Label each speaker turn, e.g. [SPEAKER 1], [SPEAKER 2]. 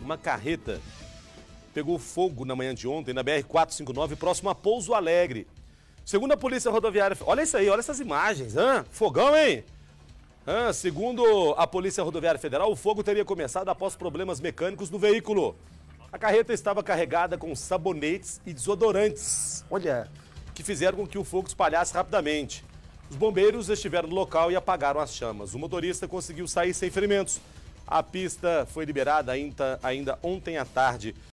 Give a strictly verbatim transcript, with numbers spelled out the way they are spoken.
[SPEAKER 1] Uma carreta pegou fogo na manhã de ontem na B R quatrocentos e cinquenta e nove, próximo a Pouso Alegre. Segundo a Polícia Rodoviária... Olha isso aí, olha essas imagens. Hã? Fogão, hein? Hã? Segundo a Polícia Rodoviária Federal, o fogo teria começado após problemas mecânicos do veículo. A carreta estava carregada com sabonetes e desodorantes. Olha, que fizeram com que o fogo espalhasse rapidamente. Os bombeiros estiveram no local e apagaram as chamas. O motorista conseguiu sair sem ferimentos. A pista foi liberada ainda, ainda ontem à tarde.